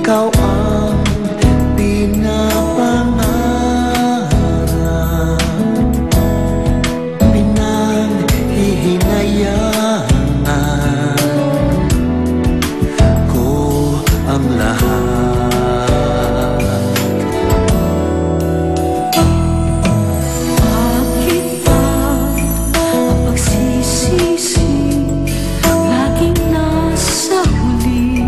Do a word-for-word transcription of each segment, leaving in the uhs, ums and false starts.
ikaw ang pinapangarap, pinanghihinayangan ko ang lahat. Bakit ba ang pagsisisi laging nasa huli?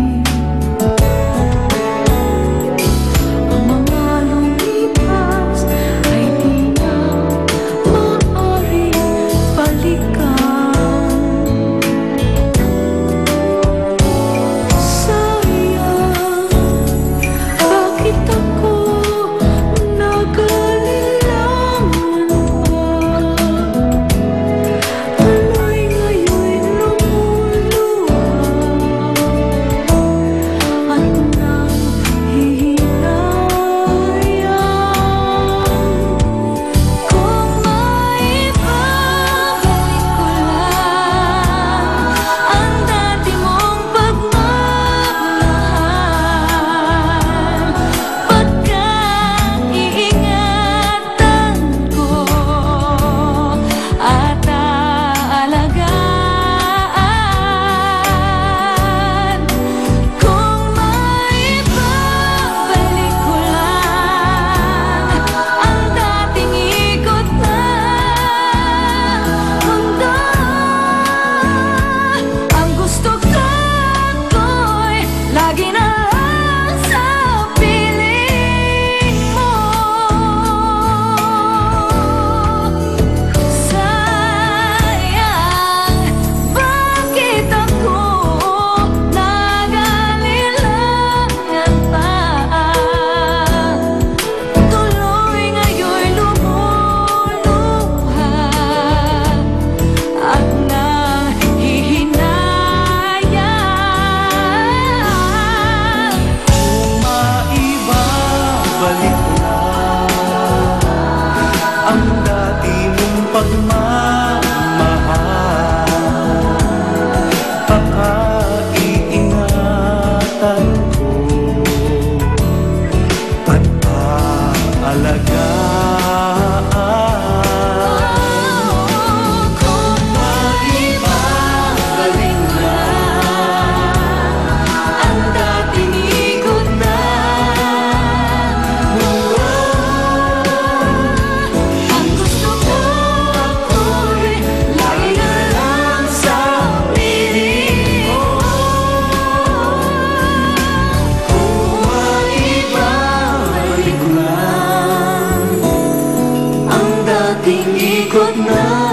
Ang mga lumipas ay di na maaaring balikan. Sayang, bakit ako nag-alilangan pa? Tuloy ngayon'y lumuluha at nanghihinayang. Kung maibabalik ko lang ang dati mong pagmamahal, pagkaiingatan ko at aalagaan. Kung maibabalik ko lang ang dating ikot ng mundo, ang gusto ko'y lagi na lang sa piling mo. Sayang, bakit ako nag-alilangan pa? Tuloy ngayon'y lumuluha at nanghihinayang. Kung maibabalik ko lang ang dati mong pagmamahal, pag-iingatan ko at aalagaan. Kung maibabalik lang ang dating ikot ng mundo, ang gusto ko ako'y lagi na lang sa piling mo. Kung maibabalik ko lang ang dating ikot na